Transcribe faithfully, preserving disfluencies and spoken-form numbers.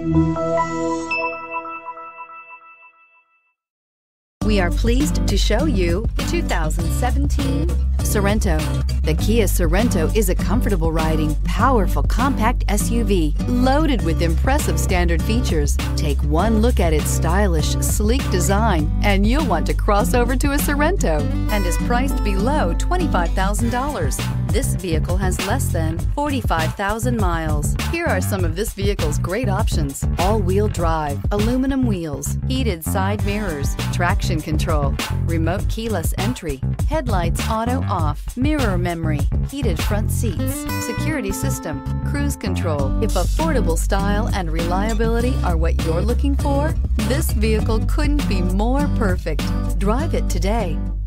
We are pleased to show you the two thousand seventeen Sorento. The Kia Sorento is a comfortable riding, powerful compact S U V loaded with impressive standard features. Take one look at its stylish, sleek design and you'll want to cross over to a Sorento, and is priced below twenty-five thousand dollars. This vehicle has less than forty-five thousand miles. Here are some of this vehicle's great options: all-wheel drive, aluminum wheels, heated side mirrors, traction control, remote keyless entry, headlights auto off, mirror memory, heated front seats, security system, cruise control. If affordable style and reliability are what you're looking for, this vehicle couldn't be more perfect. Drive it today.